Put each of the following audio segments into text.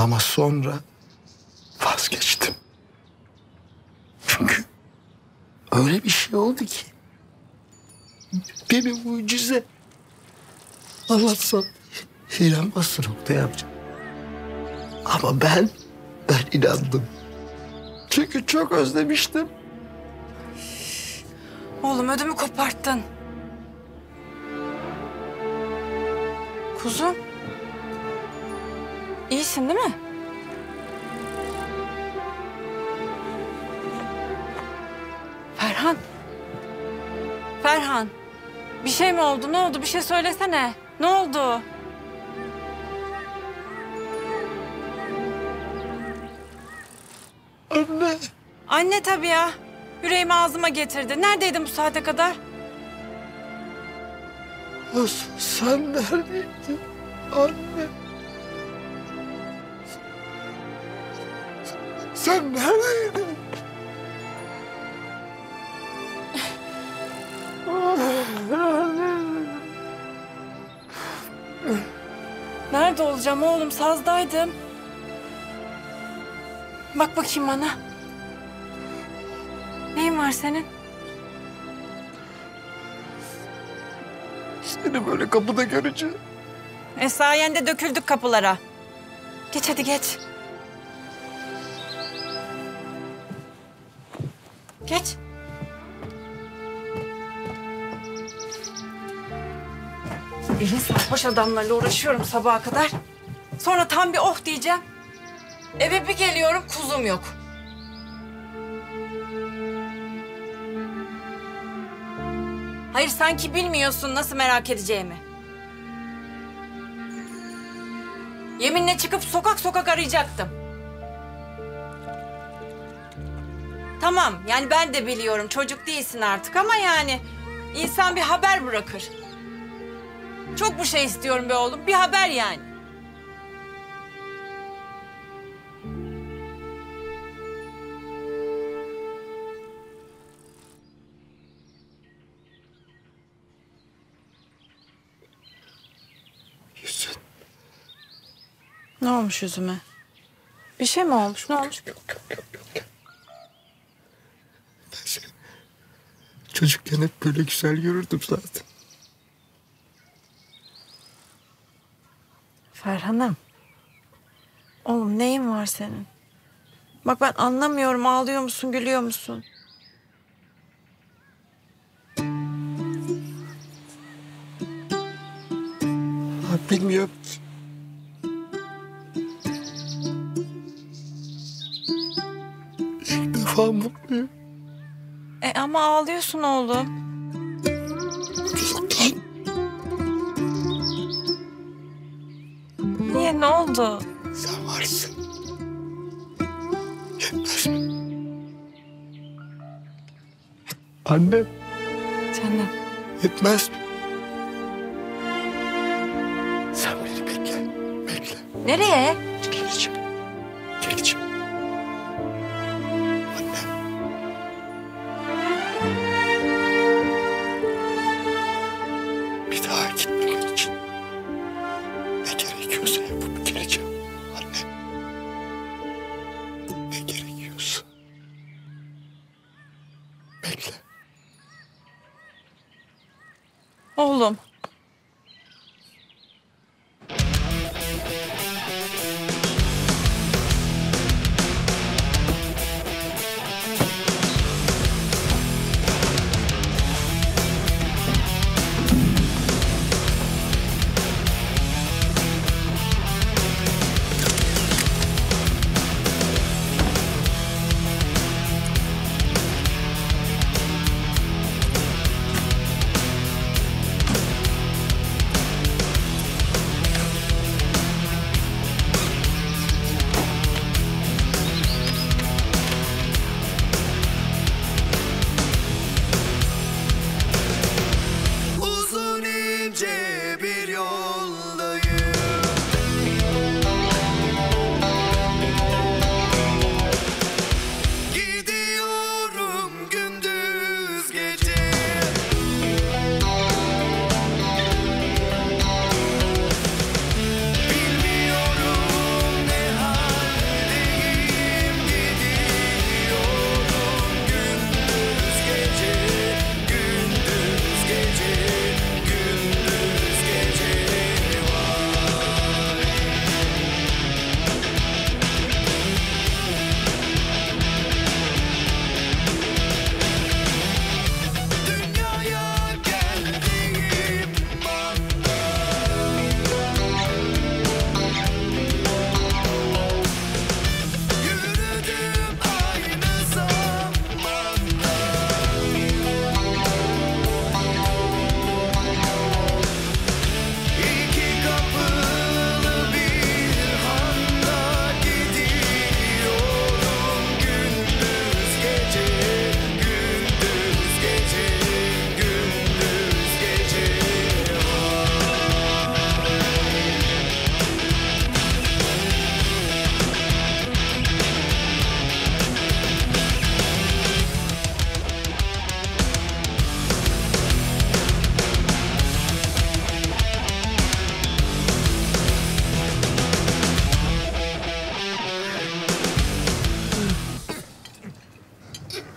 Ama sonra vazgeçtim. Çünkü öyle bir şey oldu ki. Bir mucize. Anlatsam inanmazsın Oktay amca. Ama ben inandım. Çünkü çok özlemiştim. Oğlum ödümü koparttın. Kuzum. İyisin değil mi? Ferhan. Ferhan. Bir şey mi oldu? Ne oldu? Bir şey söylesene. Ne oldu? Anne. Anne tabii ya. Yüreğimi ağzıma getirdi. Neredeydin bu saate kadar? Sen neredeydin anne? Sen neredeydin? Nerede olacağım oğlum? Sazdaydım. Bak bakayım bana. Neyin var senin? Seni böyle kapıda görünce. Sayende döküldük kapılara. Geç hadi geç. Geç. Elin sarhoş adamlarla uğraşıyorum sabaha kadar. Sonra tam bir oh diyeceğim. Eve bir geliyorum kuzum yok. Hayır sanki bilmiyorsun nasıl merak edeceğimi. Yeminle çıkıp sokak sokak arayacaktım. Tamam yani ben de biliyorum çocuk değilsin artık ama yani insan bir haber bırakır. Çok bu şey istiyorum be oğlum bir haber yani. Yüzün. Ne olmuş yüzüme? Bir şey mi olmuş? Ne olmuş? Yok. Ben seni çocukken hep böyle güzel görürdüm zaten. Ferhan'ım. Oğlum neyin var senin? Bak ben anlamıyorum ağlıyor musun gülüyor musun? Bilmiyorum ki. İlk defa mutluyum. Ama ağlıyorsun oğlum. Çocuktan. Niye ne oldu? Sen varsın. Yetmez mi? Annem Canım. yetmez mi? Sen beni bekle. Bekle. Nereye? Geleceğim. Geleceğim. Annem. Bir daha gitmemek için ne gerekiyorsa yapıp geleceğim. Annem. Ne gerekiyorsa. Bekle. Oğlum.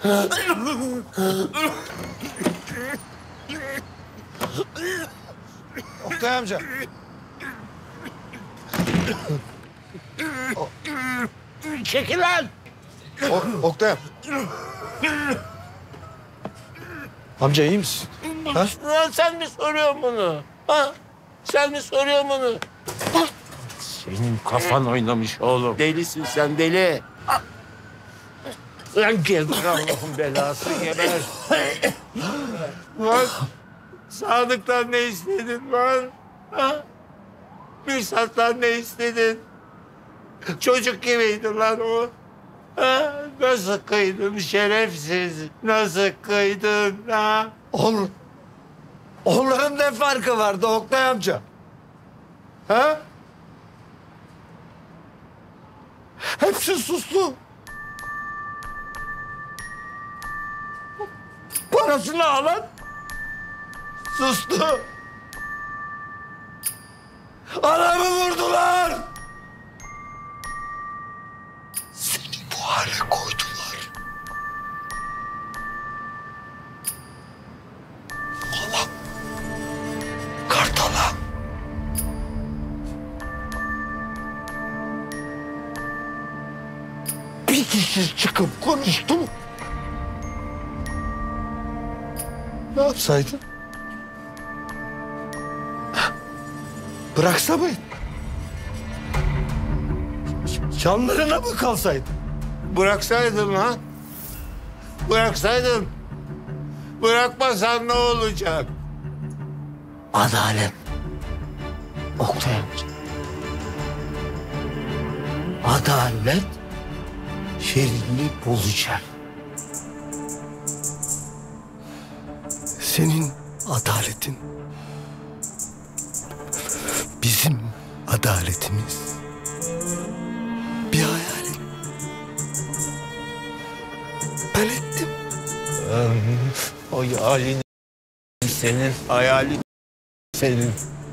Oktay amca. Çekil lan! Oktay. Amca iyi misin? Ha? Lan sen mi soruyorsun bunu? Ha? Sen mi soruyorsun bunu? Senin kafan oynamış oğlum. Delisin sen deli. Lan geber Allah'ın belası geber. Lan Sadık'tan ne istedin lan? Ha? Mirsat'tan ne istedin? Çocuk gibiydi lan o. Ha? Nasıl kıydın şerefsiz? Nasıl kıydın ha? Onların ne farkı vardı Oktay amca? Ha? Hepsi sustu. Parasını alan sustu. Anamı vurdular. Seni bu hale koydular. Oğlum, Kartal'a. Bir kişi çıkıp konuştu mu? Ne yapsaydın? Bıraksa mıydın? Canlarına mı kalsaydın? Bıraksaydın lan. Bıraksaydın. Bırakmasan ne olacak? Adalet. Oktay amca. Adalet yerini bulacak. Senin adaletin bizim adaletimiz. Bir hayal et. Ben ettim. O hayalin senin, hayalin senin.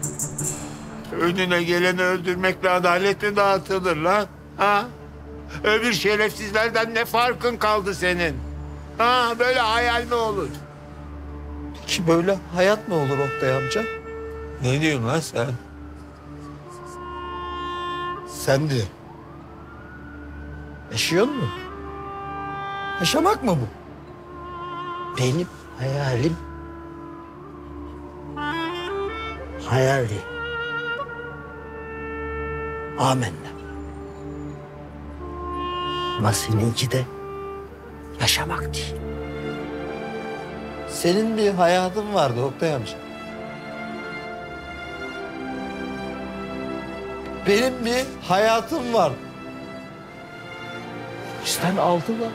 Önüne geleni öldürmekle adalet mi dağıtılır lan? Ha? Öbür şerefsizlerden ne farkın kaldı senin? Ha? Böyle hayal mi olur? Ki böyle hayat mı olur Oktay amca? Ne diyorsun lan sen? Sen de. Yaşıyor mu? Yaşamak mı bu? Benim hayalim hayal değil. Amenna. Ama seninki de yaşamak değil. Senin bir hayatın vardı Oktay amca. Benim bir hayatım var. Bizden aldılar.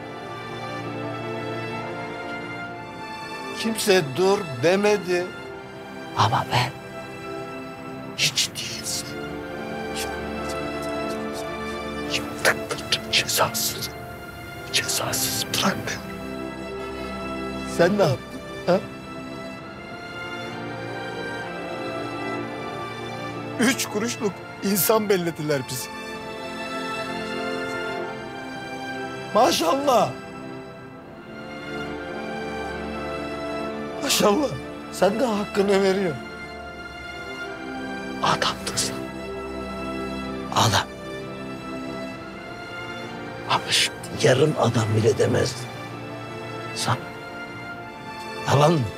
Kimse dur demedi. Ama ben hiç değilsin. Cezasız. Cezasız bırakmıyorum. Sen ne yaptın? Ha? 3 kuruşluk insan bellediler bizi. Maşallah. Maşallah. Sen de hakkını veriyorsun. Adamdasın. Adam. Ama şimdi yarın adam bile demezdin. Sen. Yalan mı?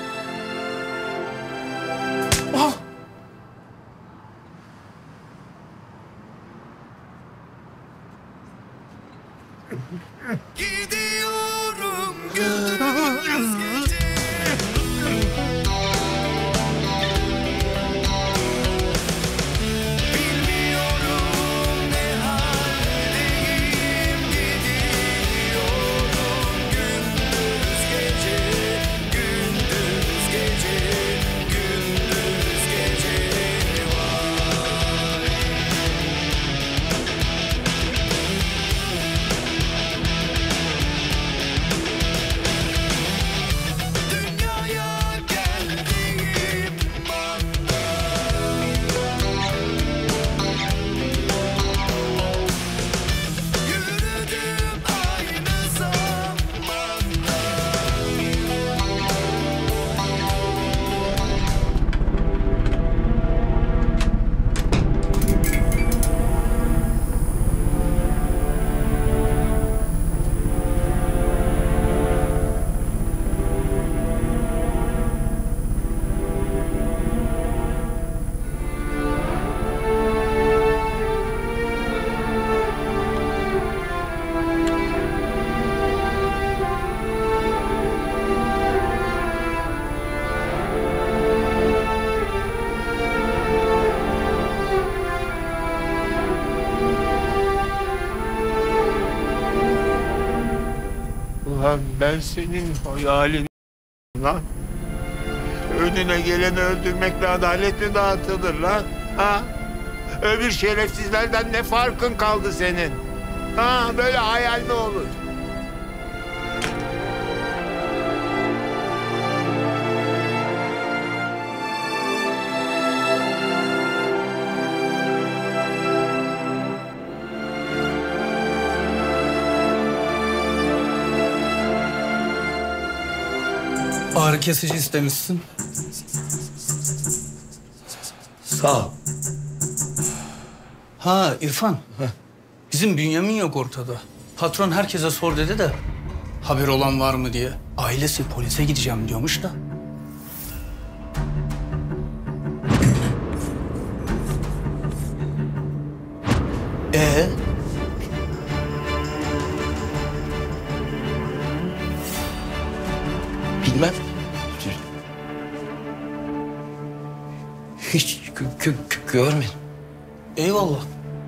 Ah! Gidiyorum gündüz gece. Bilmiyorum ne haldeyim. Gidiyorum gündüz gece. Gündüz gece. Gündüz gece. Lan ben senin hayalin lan. Önüne geleni öldürmekle adalet mi dağıtılır lan? Ha? Öbür şerefsizlerden ne farkın kaldı senin? Ha? Böyle hayal mi olur? Ağrı kesici istemişsin. Sağ ol. Ha İrfan. Bizim Bünyamin yok ortada. Patron herkese sor dedi de haber olan var mı diye. Ailesi polise gideceğim diyormuş da. Bilmem. Hiç görmedim. Eyvallah.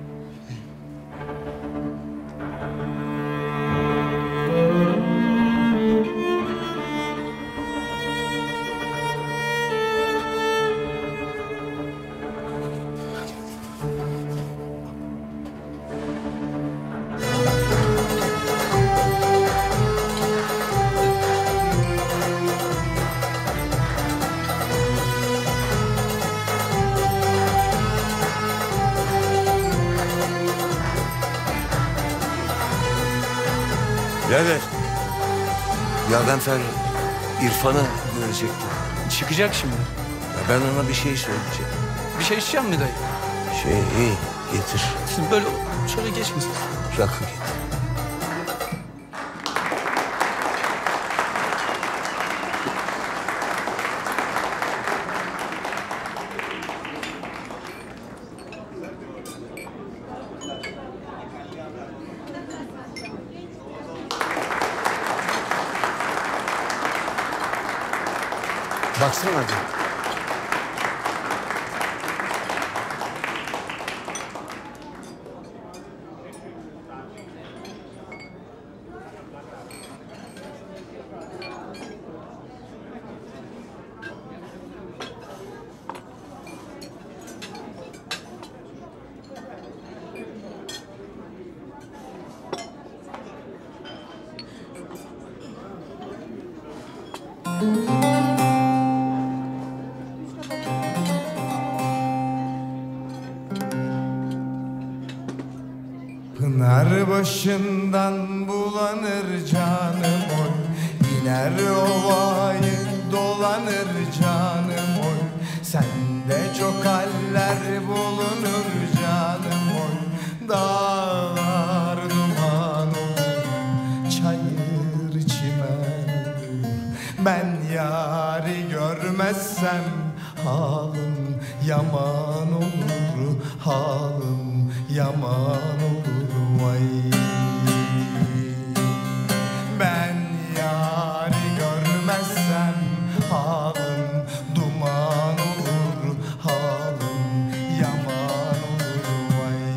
Birader. Ya ben İrfan'ı görecektim. Çıkacak şimdi. Ya ben ona bir şey söyleyeceğim. Bir şey içeceğim mi dayı? İyi getir. Siz böyle şöyle geçmişsiniz. Rakı getir. Baksana hadi. Pınar başından bulanır canım oy, iner ovayı dolanır canım oy. Sende çok haller bulunur canım oy. Dağlar duman olur, çayır çimen olur. Ben yâri görmezsem halim yaman olur, halim yaman olur vay. Ben yâri görmezsem halim duman olur, halim yaman olur vay.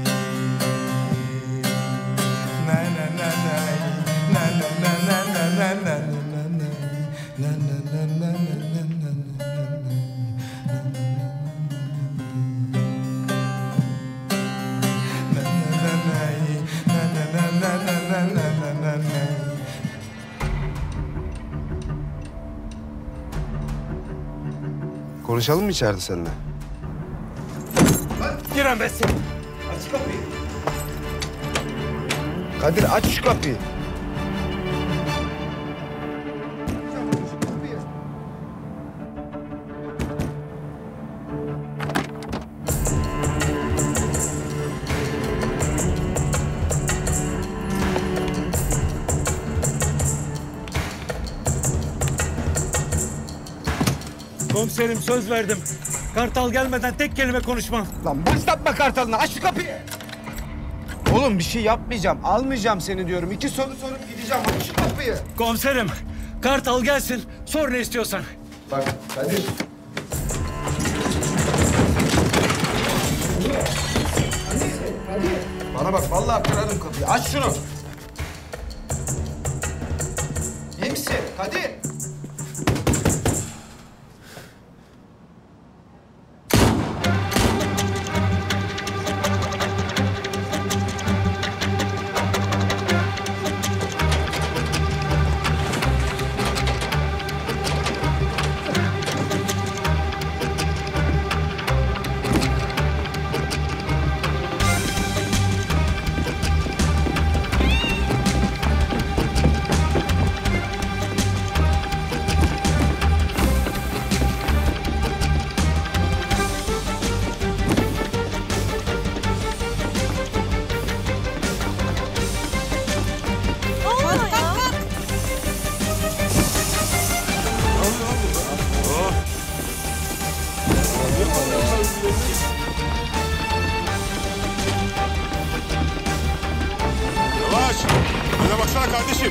Na na na na na na na na na na na na na na na na. Konuşalım mı içeride seninle? Giremezsin. Aç kapıyı. Kadir aç şu kapıyı. Komiserim söz verdim. Kartal gelmeden tek kelime konuşmam. Lan başlatma Kartal'ına. Aç şu kapıyı. Oğlum bir şey yapmayacağım. Almayacağım seni diyorum. 2 soru sorup gideceğim. Aç şu kapıyı. Komiserim, Kartal gelsin. Sor ne istiyorsan. Bak Kadir. Bana bak vallahi kırarım kapıyı. Aç şunu. Kadir! Yavaş. Öne baksana kardeşim.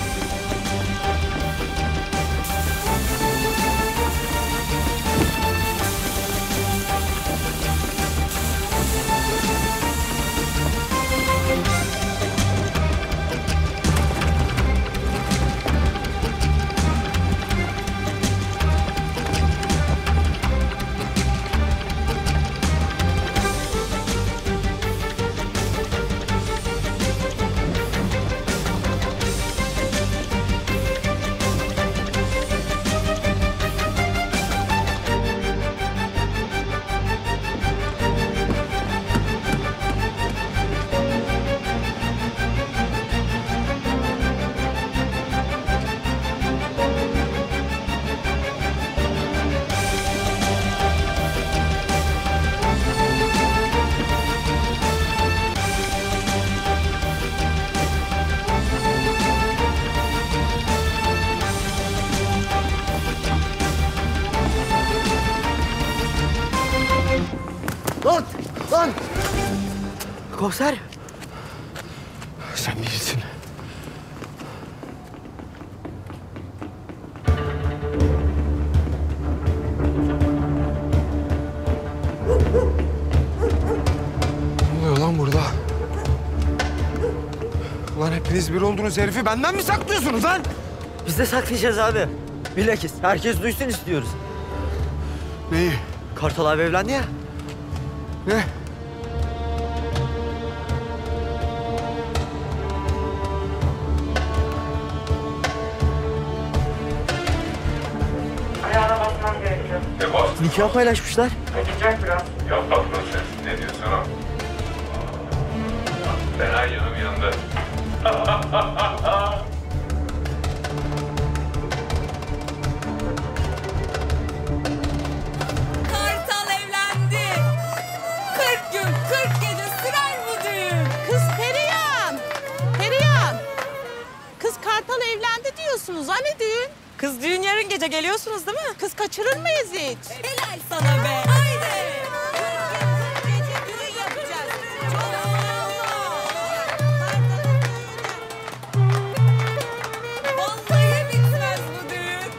Lan! Lan! Komiser! Sen değilsin. Ne oluyor lan burada? Ulan hepiniz bir oldunuz, herifi benden mi saklıyorsunuz lan? Biz de saklayacağız abi. Bilakis herkes duysun istiyoruz. Neyi? Kartal abi evlendi ya. Ne? Ayağına basmam gerekiyor. Nikah paylaşmışlar. Kaçacak biraz. Ya patron sen ne diyorsun ha? Ben her yanım yanında. Kartal evlendi. 40 gün 40 gece sürer bu düğün. Kız Perihan. Perihan. Kız Kartal evlendi diyorsunuz. Hani düğün? Kız düğün yarın gece geliyorsunuz değil mi? Kız kaçırır mıyız hiç? Helal sana be. Haydi. 40 gün 40 gece düğün yapacağız. Vallahi bitmez bu düğün.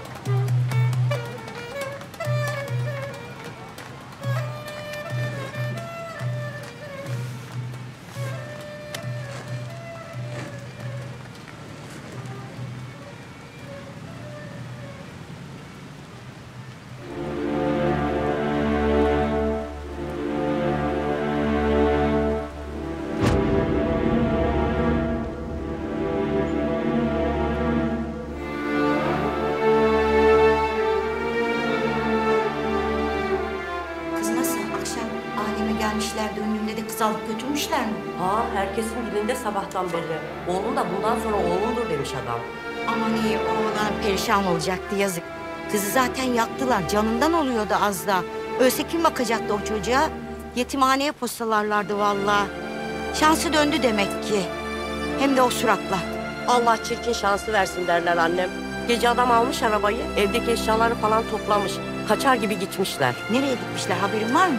Kız nasıl? Akşam aleme gelmişler, döndüğümde de kız alıp götürmüşler mi? Ha, herkesin dilinde sabahtan beri. Oğlum da bundan sonra oğlumdur demiş adam. Aman iyi, o oğlan perişan olacaktı, yazık. Kızı zaten yaktılar, canından oluyordu az daha. Ölse kim bakacaktı o çocuğa? Yetimhaneye postalarlardı vallahi. Şansı döndü demek ki. Hem de o suratla. Allah çirkin şansı versin derler annem. Gece adam almış arabayı, evdeki eşyaları falan toplamış. Kaçar gibi gitmişler. Nereye gitmişler, haberin var mı?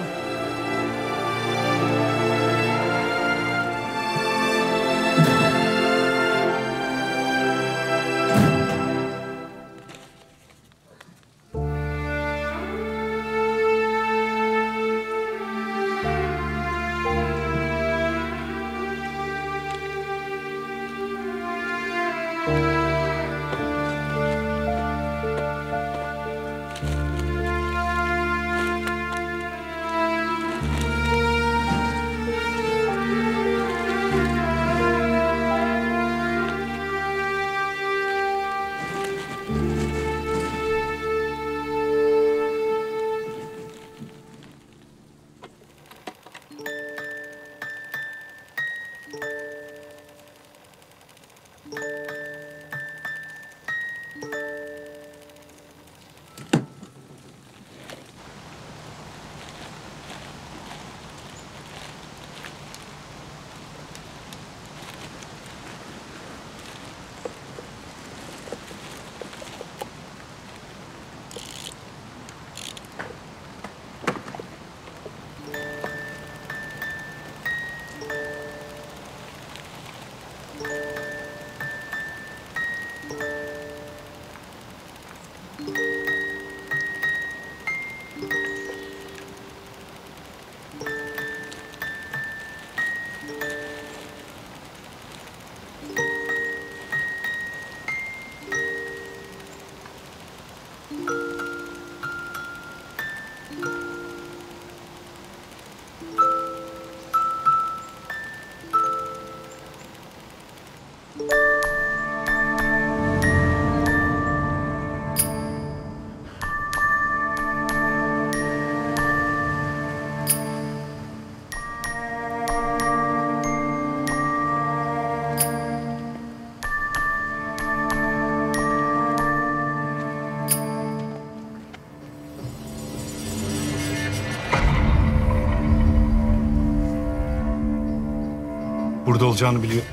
Burada olacağını biliyor.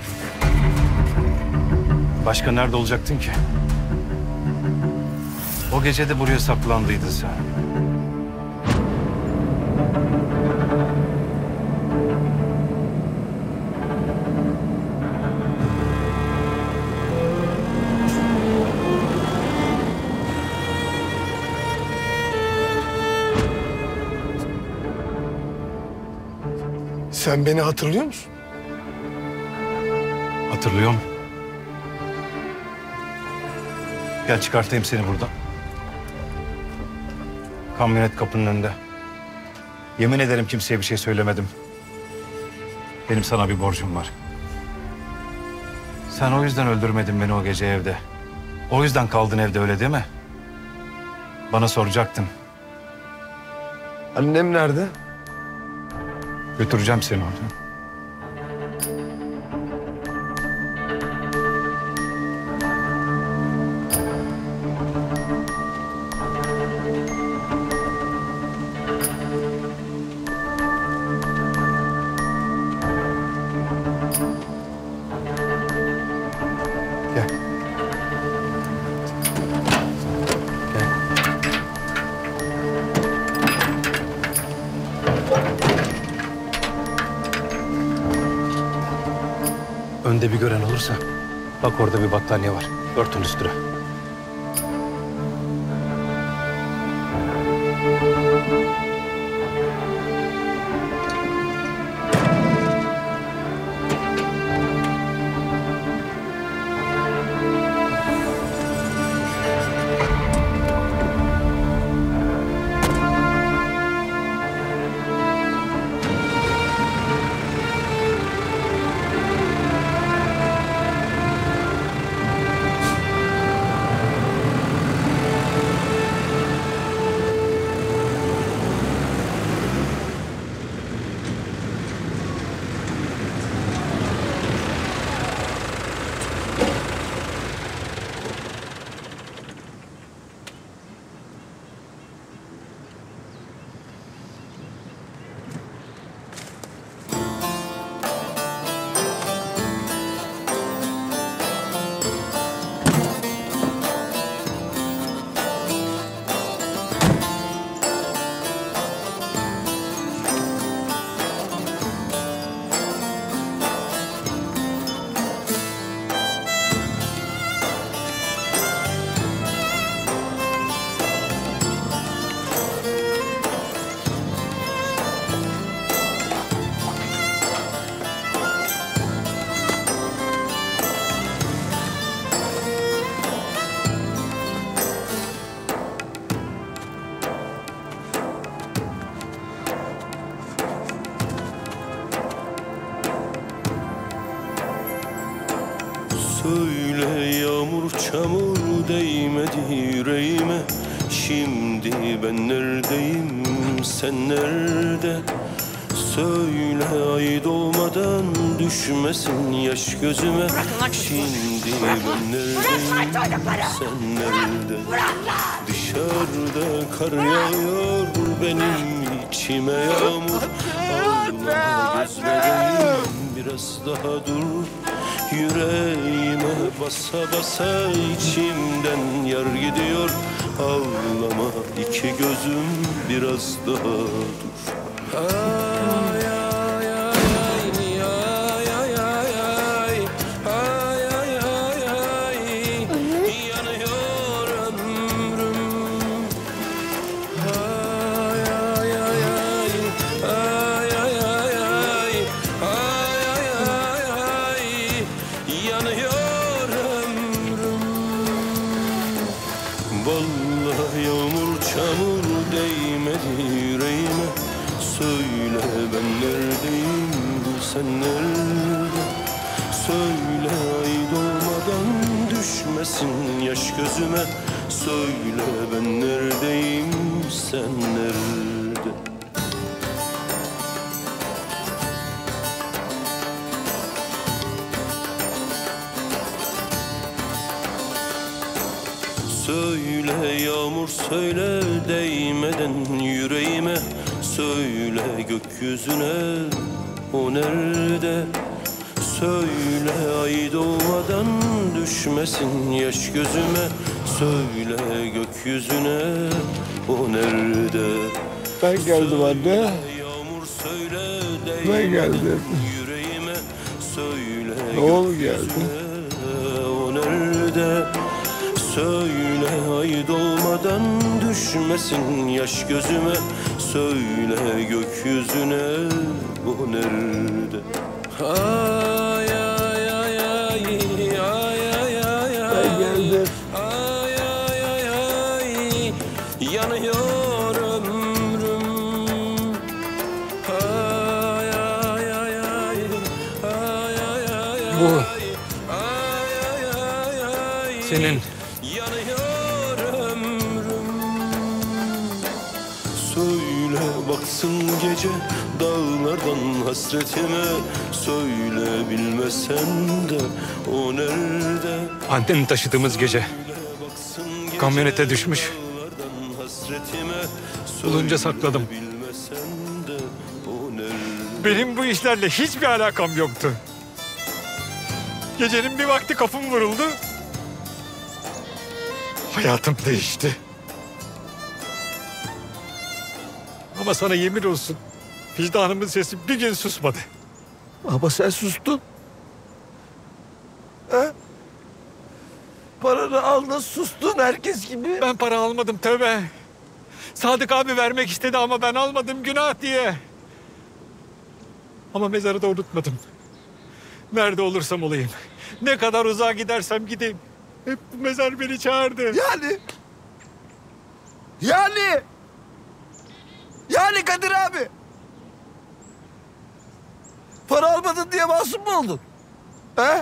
Başka nerede olacaktın ki? O gece de buraya saklandıydın sen. Sen beni hatırlıyor musun? Hatırlıyorum. Gel çıkartayım seni buradan. Kamyonet kapının önünde. Yemin ederim kimseye bir şey söylemedim. Benim sana bir borcum var. Sen o yüzden öldürmedin beni o gece evde. O yüzden kaldın evde, öyle değil mi? Bana soracaktın. Annem nerede? Götüreceğim seni oraya. Önde bir gören olursa, bak orada bir battaniye var. Örtün üstüne. değmedi yüreğime. Şimdi ben neredeyim, sen nerede? Söyle ay doğmadan düşmesin yaş gözüme. Şimdi ben neredeyim, sen nerede? Dışarıda kar yağıyor, benim içime yağmur. Ağlama gözlerim, biraz daha dur. Yüreğime basa basa içimden yar gidiyor. Ağlama iki gözüm, biraz daha dur. Ay ay ay ay ay ay ay ay ay ay yanıyor ömrüm. Ay ay ay ay ay ay ay ay ay ay yanıyor ömrüm. Vallahi yağmur çamur değmedi yüreğime. Söyle ben neredeyim, sen nerede? Söyle ay doğmadan düşmesin yaş gözüme. Söyle ben neredeyim, sen nerede? Söyle yağmur söyle değmeden yüreğime. Söyle gökyüzüne, o nerede? Söyle ay doğmadan düşmesin yaş gözüme. Söyle gökyüzüne, o nerede? Ben geldim anne. Yağmur söyle Ben geldim. yüreğime. Söyle Oğlum geldi. o nerede? Söyle ay doğmadan düşmesin yaş gözüme. Söyle gökyüzüne, o nerede? Ay ay ay ay ay ay ay ay. Ben geldim. Ay ay ay ay yanıyor ömrüm. Ay ay ay ay ay ay ay. Bu senin. Söyle baksın gece dağlardan hasretime. Söyle bilmesen de o nerede? Anneni taşıdığımız gece kamyonete düşmüş. Bulunca sakladım. Benim bu işlerle hiçbir alakam yoktu. Gecenin bir vakti kapım vuruldu. Hayatım değişti. Ama sana yemin olsun, vicdanımın sesi bir gün susmadı. Ama sen sustun. He? Paranı aldın, sustun herkes gibi. Ben para almadım tövbe. Sadık abi vermek istedi ama ben almadım günah diye. Ama mezarı da unutmadım. Nerede olursam olayım, ne kadar uzağa gidersem gideyim, hep bu mezar beni çağırdı. Yani Kadir abi. Para almadın diye masum mu oldun? He?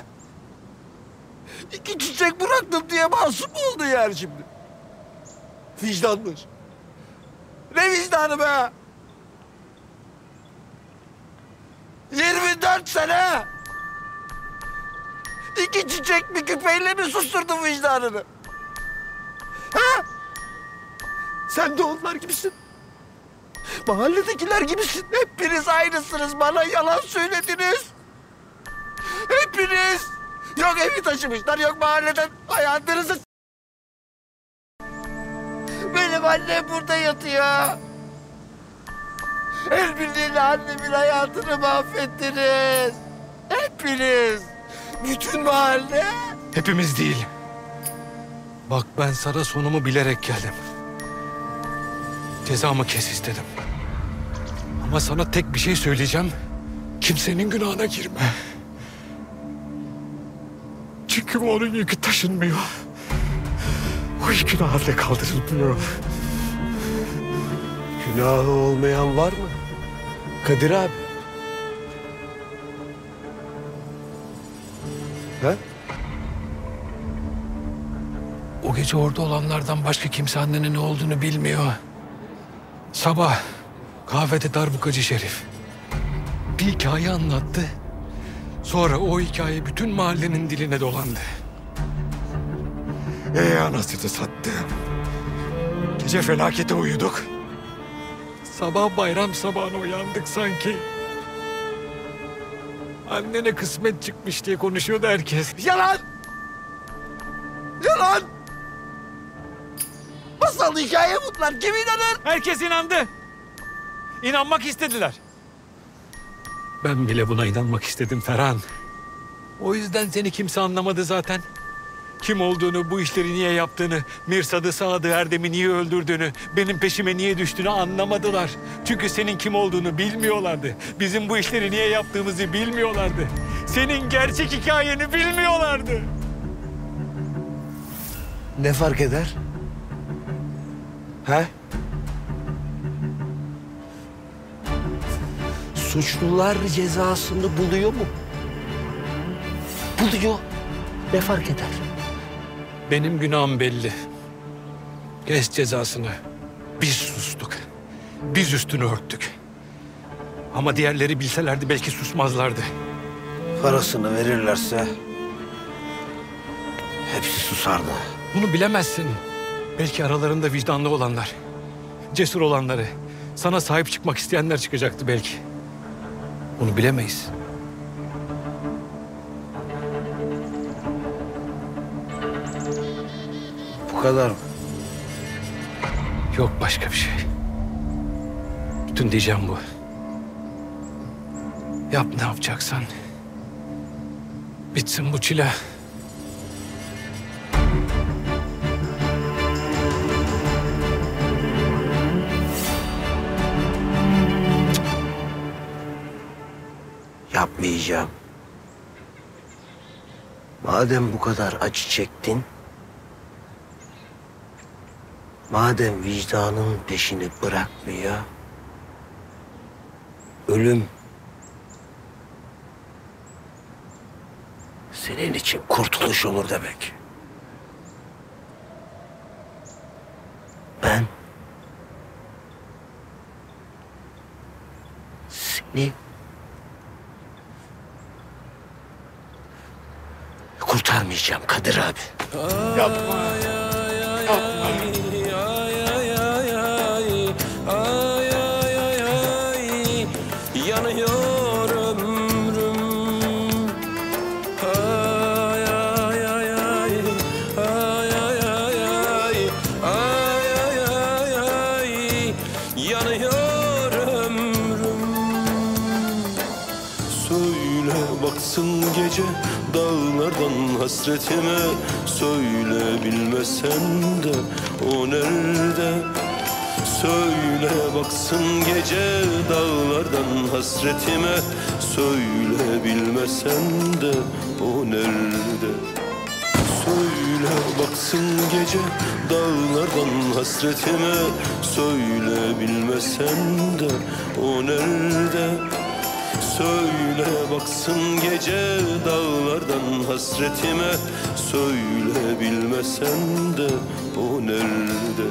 2 çiçek bıraktım diye masum mu oldun yani şimdi? Vicdanmış. Ne vicdanı be? 24 sene. 2 çiçek bir küpeyle mi susturdun vicdanını? Ha? Sen de onlar gibisin. Mahalledekiler gibisin. Hepiniz aynısınız. Bana yalan söylediniz. Hepiniz. Yok evi taşımışlar, yok mahalleden hayatınızı... Benim annem burada yatıyor. El birliğiyle annemin hayatını mahvettiniz. Hepiniz. Bütün mahalle. Hepimiz değil. Bak ben sana sonumu bilerek geldim. Cezamı kes istedim. Ama sana tek bir şey söyleyeceğim. Kimsenin günahına girme. Çünkü onun yükü taşınmıyor. O yükün halde kaldırılmıyor. Günahı olmayan var mı? Kadir abi. O gece orada olanlardan başka kimse annenin ne olduğunu bilmiyor. Sabah kahvede darbukacı Şerif bir hikaye anlattı. Sonra o hikaye bütün mahallenin diline dolandı. Anasını sattım. Gece felakete uyuduk. Sabah bayram sabahına uyandık sanki. Annene kısmet çıkmış diye konuşuyordu herkes. Yalan! Yalan! Masal hikaye bunlar. Kim inanır? Herkes inandı. İnanmak istediler. Ben bile buna inanmak istedim Ferhan. O yüzden seni kimse anlamadı zaten. Kim olduğunu, bu işleri niye yaptığını, Mirsad'ı, Saad'ı, Erdem'i niye öldürdüğünü, benim peşime niye düştüğünü anlamadılar. Çünkü senin kim olduğunu bilmiyorlardı. Bizim bu işleri niye yaptığımızı bilmiyorlardı. Senin gerçek hikayeni bilmiyorlardı. Ne fark eder? He? Suçlular cezasını buluyor mu? Buluyor. Ne fark eder? Benim günahım belli. Kes cezasını. Biz sustuk. Biz üstünü örttük. Ama diğerleri bilselerdi belki susmazlardı. Parasını verirlerse hepsi susardı. Bunu bilemezsin. Belki aralarında vicdanlı olanlar, cesur olanları, sana sahip çıkmak isteyenler çıkacaktı belki. Bunu bilemeyiz. Bu kadar mı? Yok başka bir şey. Bütün diyeceğim bu. Yap ne yapacaksan. Bitsin bu çile. Yapmayacağım. Madem bu kadar acı çektin, madem vicdanın peşini bırakmıyor, ölüm senin için kurtuluş olur demek. Ben seni kurtarmayacağım Kadir abi. Yapma. Yapma. Yanıyor ömrüm. Ay ay ay ay. Ay ay ay ay. Ay ay ay ay. Yanıyor ömrüm. Söyle baksın gece dağlardan hasretime. Söyle bilmesen de o nerede? Söyle baksın gece dağlardan hasretime. Söyle bilmesen de o nerede? Söyle baksın gece dağlardan hasretime. Söyle bilmesen de o nerede? Söyle baksın gece dağlardan hasretime. Söyle bilmesen de o nerede?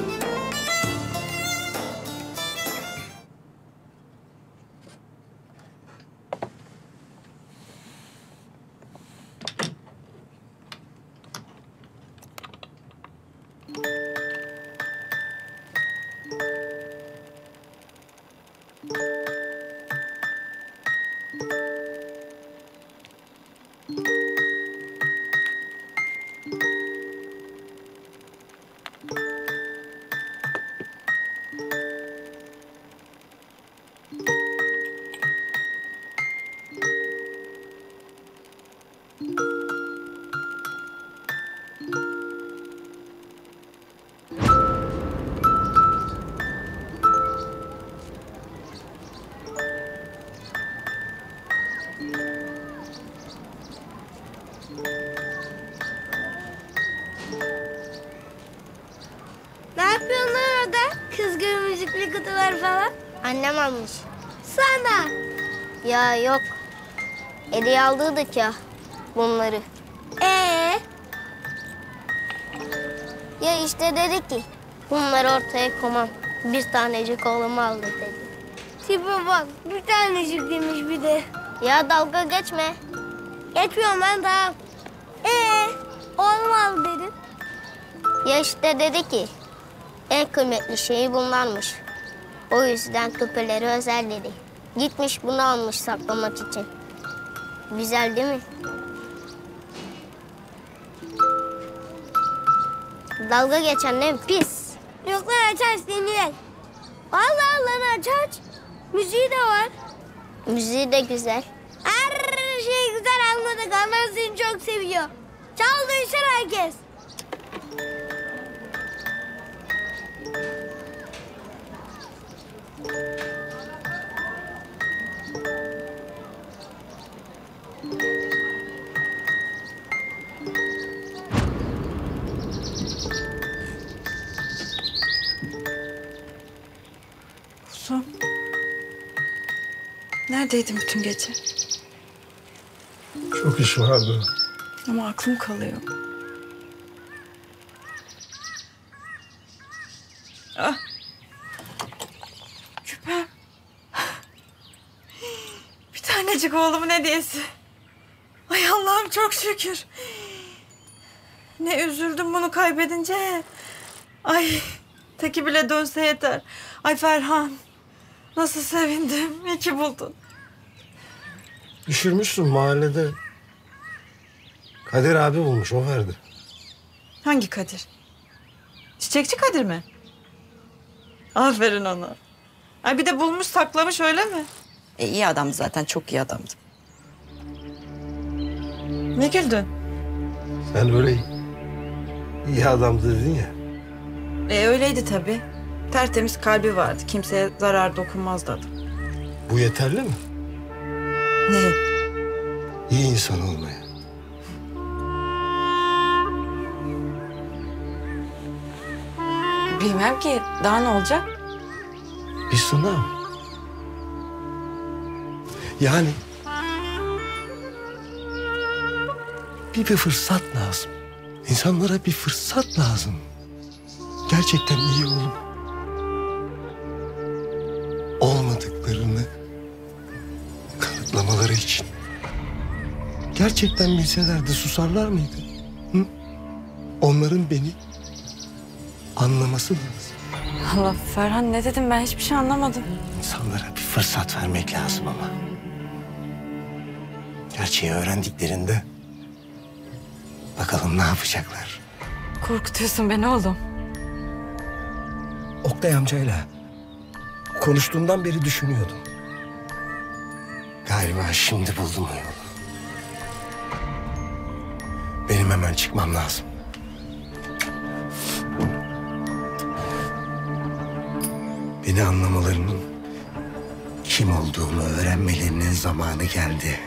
Ne yapıyorsun lan orada? Kızgın müzikli kutular falan. Annem almış. Sana. Ya yok. Hediye aldıydık ya bunları. Enişte dedi ki bunları ortaya koymam. Bir tanecik oğlumu aldı dedi. Tipe bak bir tanecik demiş bir de. Ya dalga geçme. Geçmiyorum ben daha. Oğlum aldı dedin. Ya işte dedi ki en kıymetli şeyi bunlarmış. O yüzden küpeleri özel dedi. Gitmiş bunu almış saklamak için. Güzel değil mi? Dalga geçen ne pis. Yok lan aç aç dinleyelim. Allah lan aç aç. Müziği de var. Müziği de güzel. Her şey güzel anladık. Allah seni çok seviyor. Çal duysun herkes. Kuzum. Neredeydin bütün gece? Çok iş vardı. Ama aklım kalıyor. Ah. Küpem. Bir tanecik oğlumun hediyesi. Ay Allah'ım çok şükür. Ne üzüldüm bunu kaybedince. Ay teki bile dönse yeter. Ay Ferhan. Nasıl sevindim. İyi ki buldun. Düşürmüşsün mahallede. Kadir abi bulmuş, o verdi. Hangi Kadir? Çiçekçi Kadir mi? Aferin ona. Ay bir de bulmuş saklamış öyle mi? İyi adamdı zaten, çok iyi adamdı. Ne güldün? Sen öyle iyi adam dedin ya. Öyleydi tabii. Tertemiz kalbi vardı. Kimseye zarar dokunmazdı adam. Bu yeterli mi? Ne? İyi insan olmaya. Bilmem ki. Daha ne olacak? Bir sınav. Yani bir fırsat lazım. İnsanlara bir fırsat lazım. Gerçekten iyi olup olmadıklarını kanıtlamaları için. Gerçekten bilselerdi susarlar mıydı? Hı? Onların beni anlaması lazım. Allah Ferhan ne dedim ben hiçbir şey anlamadım. İnsanlara bir fırsat vermek lazım ama. Gerçeği öğrendiklerinde bakalım ne yapacaklar. Korkutuyorsun beni oğlum. Oktay amcayla konuştuğumdan beri düşünüyordum. Galiba şimdi buldum o yolu. Benim hemen çıkmam lazım. Beni anlamalarının, kim olduğumu öğrenmelerinin zamanı geldi.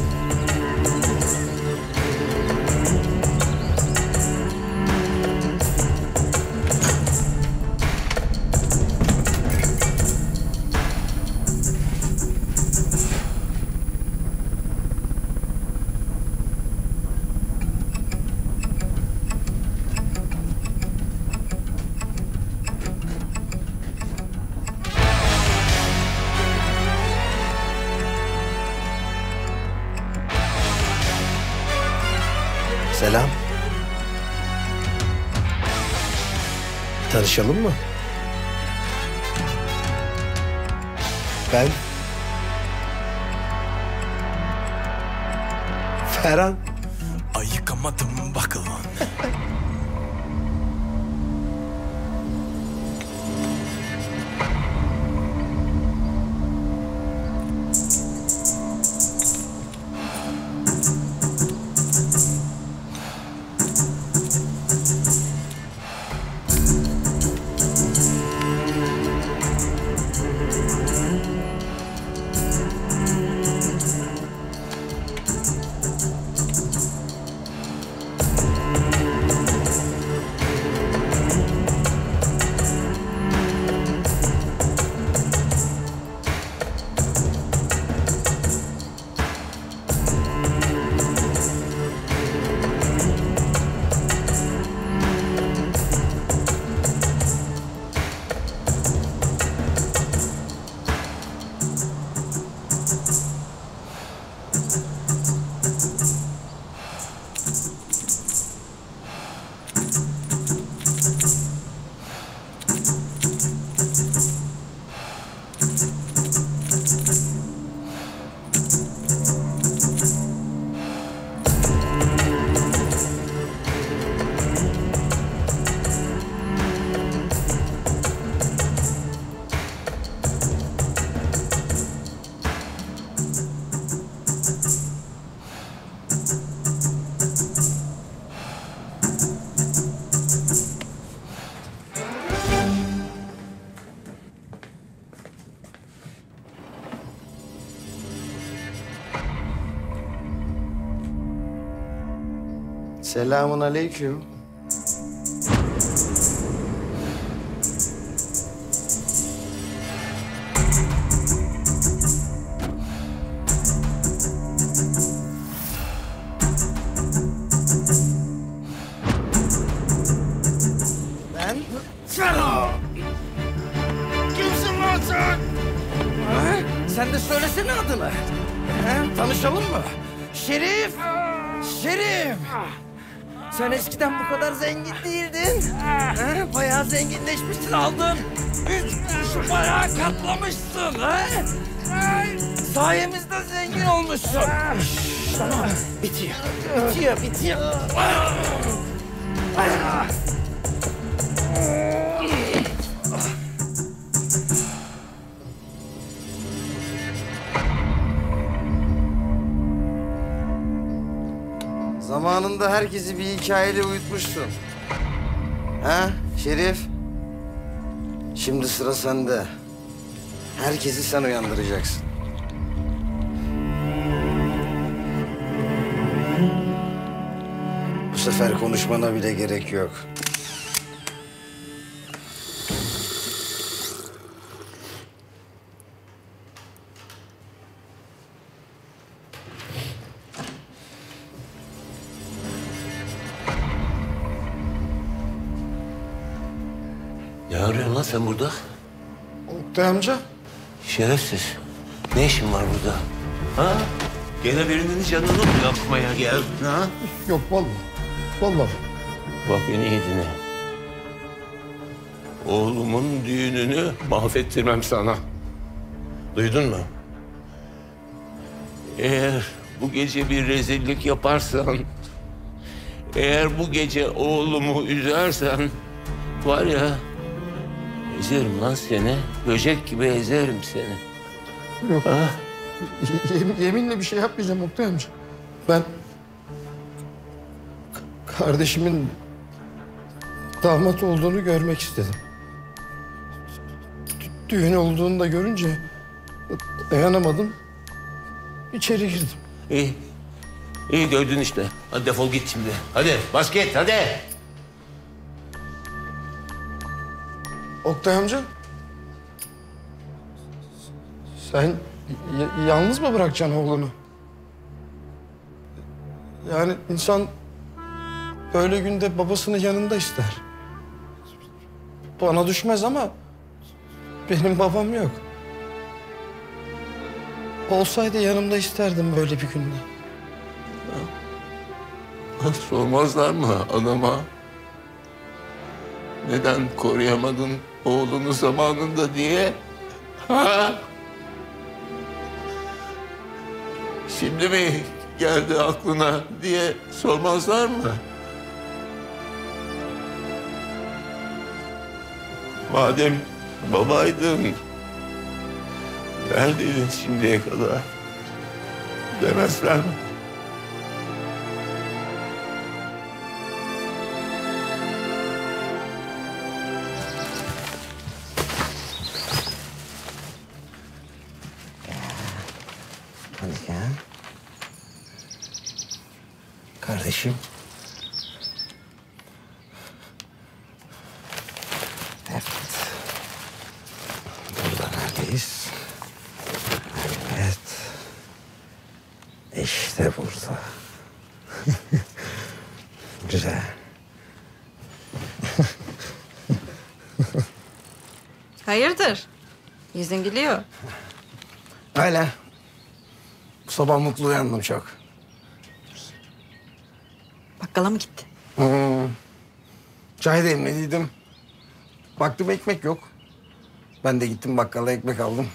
Selam. Tanışalım mı? Ben Ferhan. Ayıkamadım bak lan. Selamun aleyküm. Ben Ferhat. Kimsin lan sen? Ha? Sen de söylesene adını. Ha? Tanışalım mı? Şerif. Şerif. Sen eskiden bu kadar zengin değildin. Ha? Bayağı zenginleşmişsin, aldın. 3 kuruşu bayağı katlamışsın. Ha? Sayemizde zengin olmuşsun. Tamam, bitiyor. Bitiyor, bitiyor. Zamanında herkesi bir hikayeyle uyutmuşsun. Ha Şerif? Şimdi sıra sende. Herkesi sen uyandıracaksın. Bu sefer konuşmana bile gerek yok. Ne arıyorsun lan sen burada? Oktay amca. Şerefsiz. Ne işin var burada? Ha? Gene birinin canını mı yakmaya geldin ha? Yok vallahi. Vallahi. Bak beni iyi dinle. Oğlumun düğününü mahvettirmem sana. Duydun mu? Eğer bu gece bir rezillik yaparsan... eğer bu gece oğlumu üzersen... var ya... ezerim lan seni. Böcek gibi ezerim seni. Yok. Ha? Yeminle bir şey yapmayacağım Oktay amca. Ben... kardeşimin... damat olduğunu görmek istedim. Düğün olduğunu da görünce... dayanamadım. İçeri girdim. İyi. İyi gördün işte. Hadi defol git şimdi. Hadi bas git hadi. Oktay amca. Sen yalnız mı bırakacaksın oğlunu? Yani insan böyle günde babasının yanında ister. Bana düşmez ama benim babam yok. Olsaydı yanımda isterdim böyle bir günde. Sormazlar mı adama? Neden koruyamadın oğlunu zamanında diye? Ha? Şimdi mi geldi aklına diye sormazlar mı? Madem babaydın, neredeydin şimdiye kadar? Demezler mi? Hadi gel. Kardeşim. Evet. Burada neredeyiz? Evet. İşte burada. Güzel. Hayırdır? Yüzün gülüyor. Öyle. Bu sabah mutlu uyandım çok. Bakkala mı gitti? Çay demlediydim. Baktım ekmek yok. Ben de gittim bakkala ekmek aldım.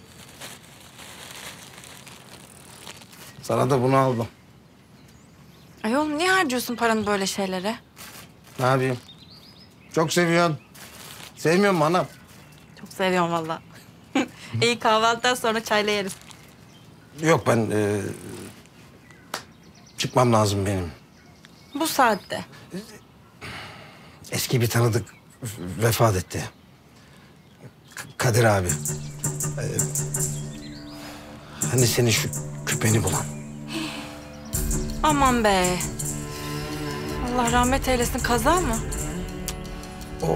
Sana da bunu aldım. Ay oğlum niye harcıyorsun paranı böyle şeylere? Ne yapayım? Çok seviyorsun. Sevmiyor musun anam? Çok seviyorum valla. İyi kahvaltıdan sonra çayla yeriz. Yok ben çıkmam lazım benim. Bu saatte. Eski bir tanıdık vefat etti. Kadir abi. Hani senin şu küpeni bulan. Aman be. Allah rahmet eylesin. Kaza mı? O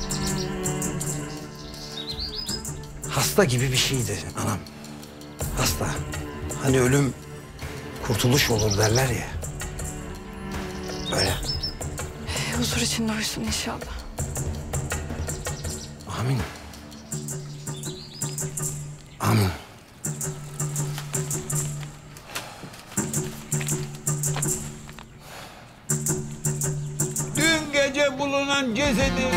hasta gibi bir şeydi anam. Hasta. Hani ölüm kurtuluş olur derler ya. Öyle. Huzur içinde uyusun inşallah. Amin. Amin. Dün gece bulunan cesedi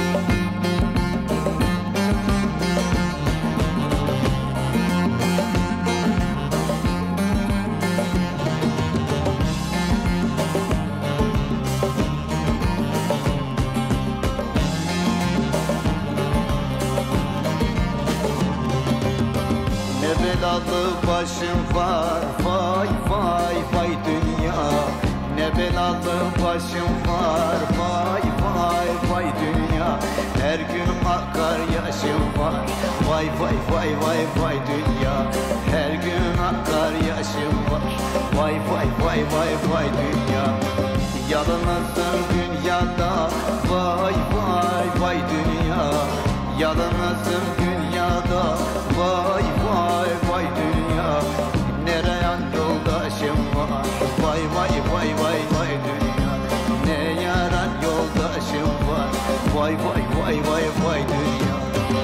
Ne belalı başım var, vay vay vay dünya. Ne belalı başım var, vay vay vay dünya. Her gün akar yaşım var, vay vay vay vay vay dünya. Her gün akar yaşım var, vay vay vay vay vay dünya. Yalnızım dünyada, vay vay vay dünya. Yalnızım dünyada, vay vay vay dünya. Nereye yoldaşım var, vay vay vay vay vay dünya. Ne yaran yoldaşım var, vay vay vay vay vay dünya.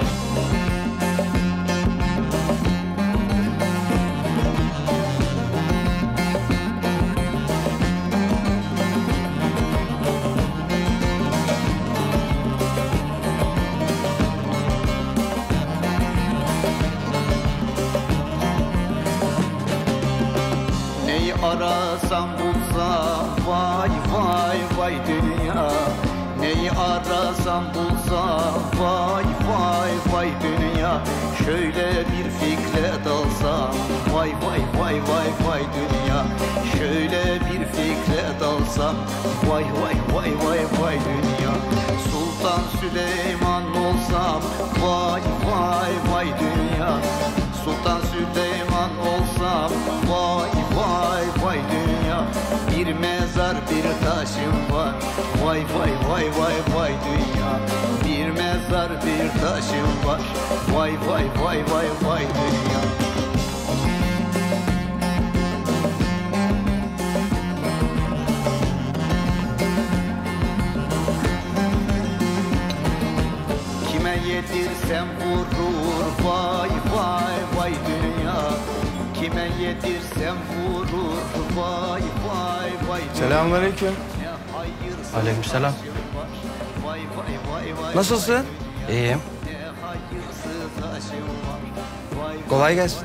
Neyi arasam bulsam, vay vay vay dünya. Neyi arasam bulsam, vay vay vay dünya. Şöyle bir fikre dalsam, vay vay vay vay vay dünya. Şöyle bir fikre dalsam, vay vay vay vay vay dünya. Sultan Süleyman olsam, vay vay vay dünya. Sultan Süleyman olsam, vay vay vay dünya. Bir mezar bir taşım var, vay vay vay vay vay dünya. Bir mezar bir taşım var, vay vay vay vay vay dünya. Kime yedirsem vurur, vay vay vay dünya. Kime yedirsem vurur, vay vay vay dünya. Selamünaleyküm. Aleykümselam. Vay vay vay vay. Nasılsın? İyiyim. Kolay gelsin.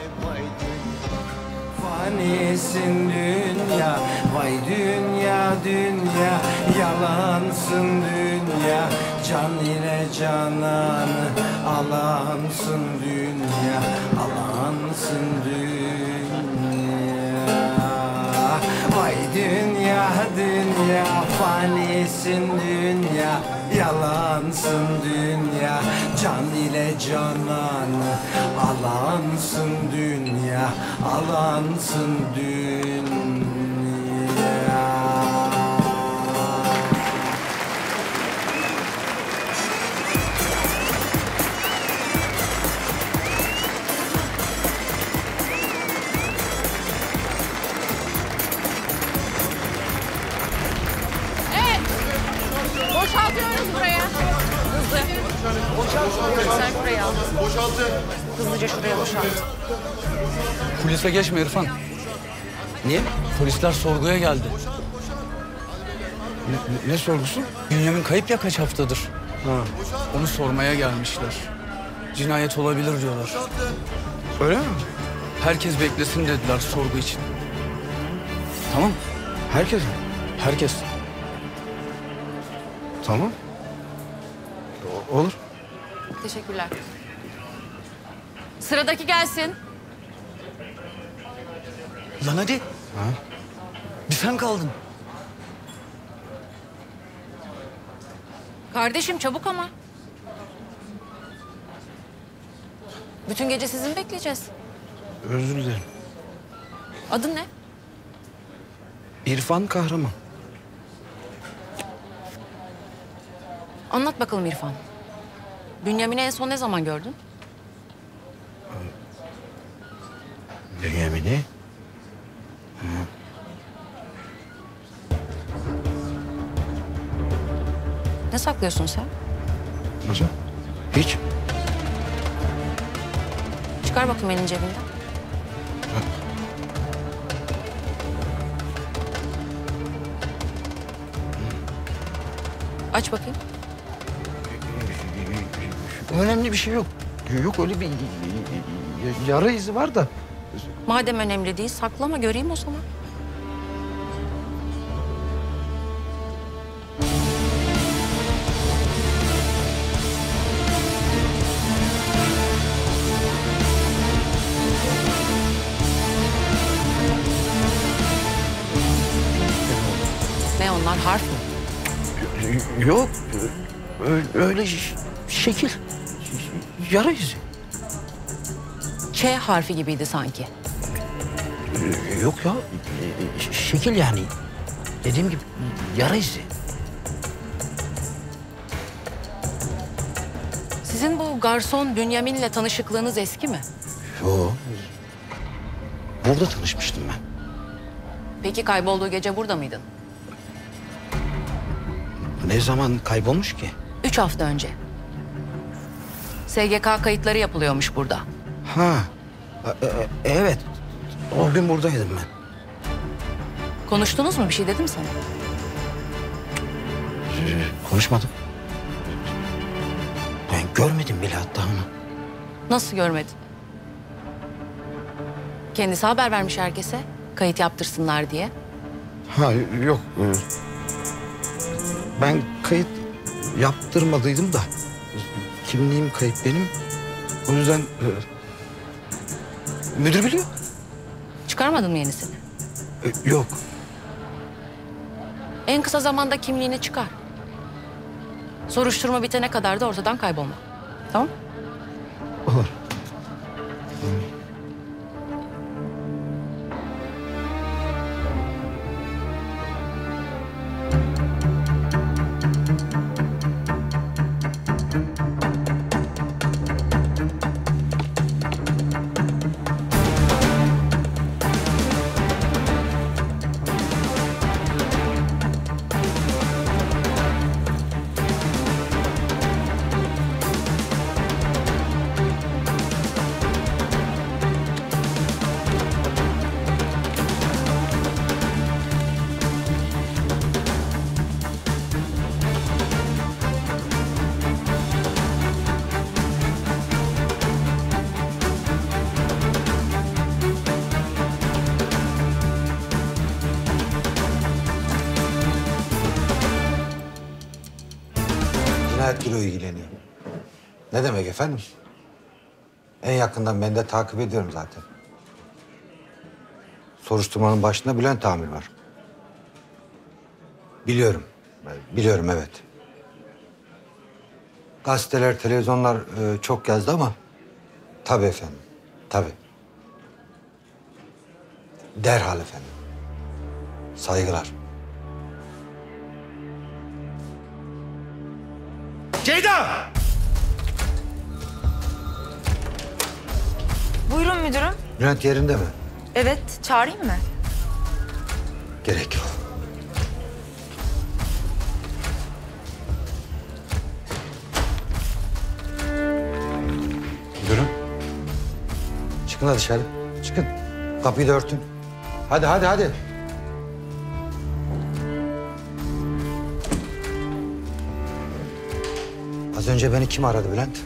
Fanisin dünya, vay dünya dünya. Yalansın dünya, can ile cananı alansın dünya, alansın dünya. Vay dünya dünya, fanisin dünya. Yalansın dünya, can ile cananı alansın dünya, alansın dünya. Evet. Boşaltıyoruz buraya. Hızlı. Sen buraya al. Boşaltın. Hızlıca şuraya boşalt. Polise geçme İrfan. Niye? Polisler sorguya geldi. Ne sorgusu? Bünyamin kayıp ya kaç haftadır. Onu sormaya gelmişler. Cinayet olabilir diyorlar. Öyle mi? Herkes beklesin dediler sorgu için. Tamam. Herkes mi? Herkes. Tamam. Olur. Teşekkürler. Sıradaki gelsin. Lan hadi. Ha? Bir sen kaldın. Kardeşim çabuk ama. Bütün gece sizi mi bekleyeceğiz? Özür dilerim. Adın ne? İrfan Kahraman. Anlat bakalım İrfan. Bünyamin'i en son ne zaman gördün? Bünyamin'i? Ne saklıyorsun sen? Nasıl? Hiç. Çıkar bakayım elini cebinden. Aç bakayım. Önemli bir şey yok. Yok öyle bir yara izi var da. Madem önemli değil, saklama göreyim o zaman. Ne onlar, harf mı? Yok. Öyle şekil. Yara izi. Ç harfi gibiydi sanki. Yok ya. Şekil yani. Dediğim gibi yara izi. Sizin bu garson Bünyamin'le tanışıklığınız eski mi? Yok. Burada tanışmıştım ben. Peki kaybolduğu gece burada mıydın? Ne zaman kaybolmuş ki? 3 hafta önce. SGK kayıtları yapılıyormuş burada. Ha. Evet. O gün buradaydım ben. Konuştunuz mu? Bir şey dedim sana. Konuşmadım. Ben görmedim bile hatta onu. Nasıl görmedin? Kendisi haber vermiş herkese. Kayıt yaptırsınlar diye. Ha yok. Ben kayıt yaptırmadıydım da. Kimliğim kayıp benim. O yüzden müdür biliyor. Çıkarmadın mı yenisini? Yok. En kısa zamanda kimliğini çıkar. Soruşturma bitene kadar da ortadan kaybolma. Tamam? Olur. Cinayet büro ilgileniyor. Ne demek efendim? En yakından ben de takip ediyorum zaten. Soruşturmanın başında Bülent amir var. Biliyorum. Biliyorum evet. Gazeteler, televizyonlar çok yazdı ama... Tabii efendim, tabii. Derhal efendim. Saygılar. Ceyda! Buyurun müdürüm. Bülent yerinde mi? Evet, çağırayım mı? Gerek yok. Müdürüm. Çıkın hadi dışarı. Çıkın. Kapıyı da örtün. Hadi, hadi, hadi. Az önce beni kim aradı Bülent?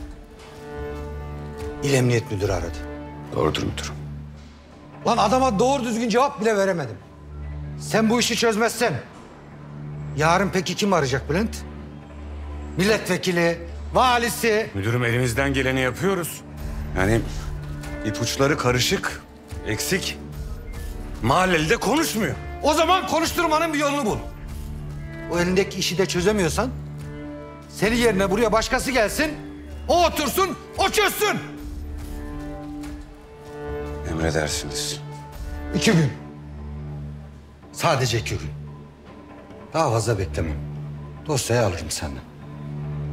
İl Emniyet Müdürü aradı. Doğrudur müdürüm. Lan adama doğru düzgün cevap bile veremedim. Sen bu işi çözmezsen... yarın peki kim arayacak Bülent? Milletvekili, valisi... Müdürüm elimizden geleni yapıyoruz. Yani ipuçları karışık, eksik. Mahalleli de konuşmuyor. O zaman konuşturmanın bir yolunu bul. O elindeki işi de çözemiyorsan... senin yerine buraya başkası gelsin... o otursun, o çözsün. Emredersiniz. 2 gün. Sadece 2 gün. Daha fazla beklemem. Dosyayı alırım senden.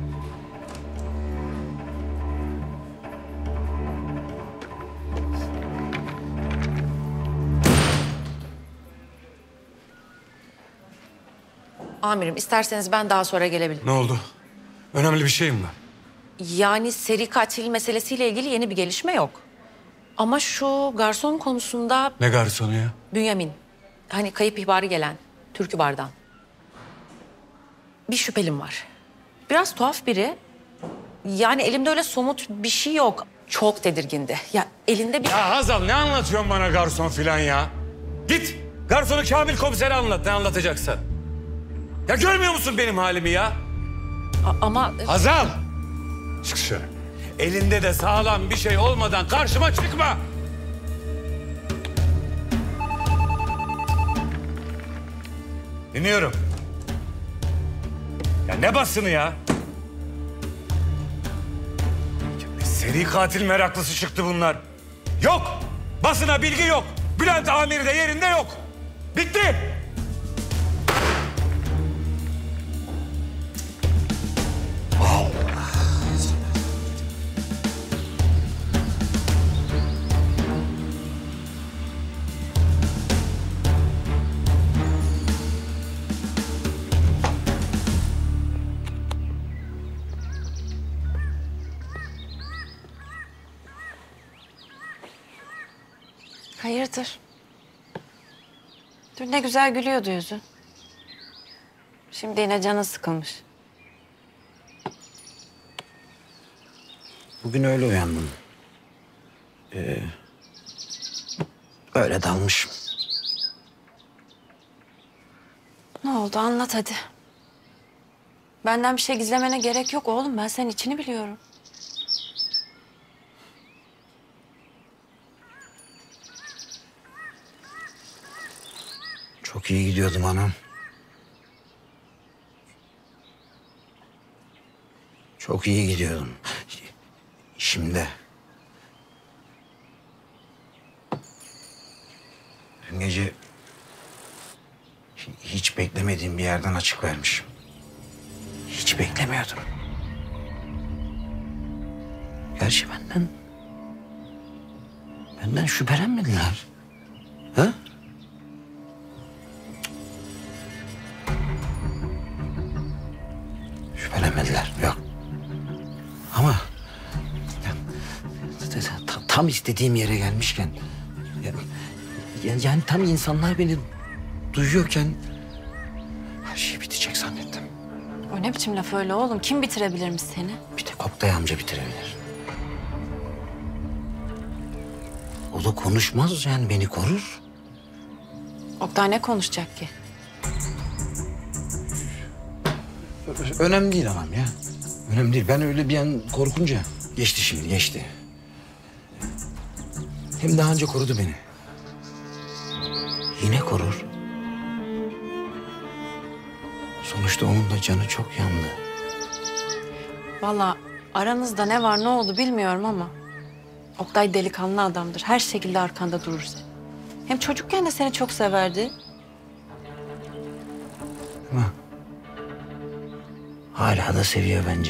Amirim isterseniz ben daha sonra gelebilirim. Ne oldu? Önemli bir şey mi var? Yani seri katil meselesiyle ilgili yeni bir gelişme yok. Ama şu garson konusunda Ne garsonu ya? Bünyamin, hani kayıp ihbarı gelen Türkü Bar'dan. Bir şüphelim var. Biraz tuhaf biri. Yani elimde öyle somut bir şey yok. Çok tedirgindi. Ya elinde bir... Ya Hazal ne anlatıyorsun bana garson filan ya? Git garsonu Kamil komisere anlat ne anlatacaksan. Ya görmüyor musun benim halimi ya? Ama... Hazal! Çık dışarı. Elinde de sağlam bir şey olmadan karşıma çıkma. Dinliyorum. Ya ne basını ya? Seri katil meraklısı çıktı bunlar. Yok. Basına bilgi yok. Bülent amiri de yerinde yok. Bitti. Hayırdır? Dün ne güzel gülüyordu yüzün. Şimdi yine canı sıkılmış. Bugün öyle uyandım. Öyle dalmışım. Ne oldu anlat hadi. Benden bir şey gizlemene gerek yok oğlum. Ben senin içini biliyorum. Çok iyi gidiyordum anam. Çok iyi gidiyordum. Şimdi. Dün gece hiç beklemediğim bir yerden açık vermişim. Hiç beklemiyordum. Gerçi benden şüphelenmediler. Ha? Şüphelenmediler, yok. Ama tam istediğim yere gelmişken... Yani tam insanlar beni duyuyorken... her şey bitecek zannettim. O ne biçim laf öyle oğlum? Kim bitirebilirmiş seni? Bir tek Oktay amca bitirebilir. O da konuşmaz yani beni korur. Oktay ne konuşacak ki? Önemli değil anam ya. Önemli değil. Ben öyle bir an korkunca... Geçti şimdi, geçti. Hem daha önce korudu beni. Yine korur. Sonuçta onun da canı çok yandı. Vallahi aranızda ne var ne oldu bilmiyorum ama... Oktay delikanlı adamdır. Her şekilde arkanda durur seni. Hem çocukken de seni çok severdi. Ama hala da seviyor bence.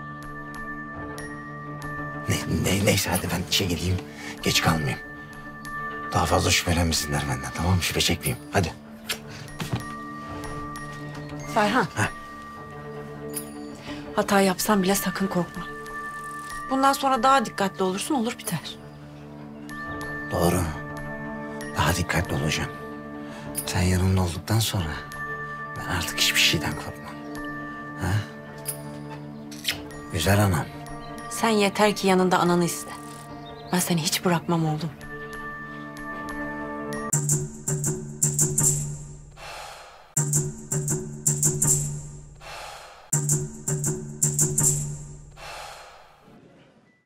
Neyse hadi ben işe gideyim. Geç kalmayayım. Daha fazla şüphelenmesinler benden, tamam mı? Şüphe çekmeyeyim. Hadi. Ferhan. Hata yapsan bile sakın korkma. Bundan sonra daha dikkatli olursun, olur biter. Doğru. Daha dikkatli olacağım. Sen yanımda olduktan sonra ben artık hiçbir şeyden korkmam. Ha? Güzel anam. Sen yeter ki yanında ananı iste. Ben seni hiç bırakmam oğlum.